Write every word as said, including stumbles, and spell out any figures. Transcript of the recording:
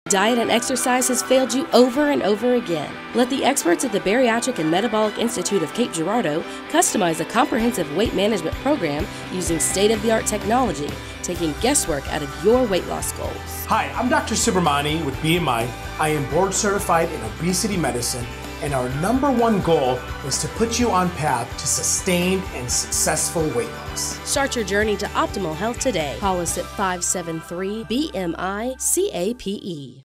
Diet and exercise has failed you over and over again. Let the experts at the Bariatric and Metabolic Institute of Cape Girardeau customize a comprehensive weight management program using state-of-the-art technology, taking guesswork out of your weight loss goals. Hi, I'm Doctor Subramani with B M I. I am board certified in obesity medicine, and our number one goal is to put you on path to sustained and successful weight loss. Start your journey to optimal health today. Call us at five seven three B M I C A P E.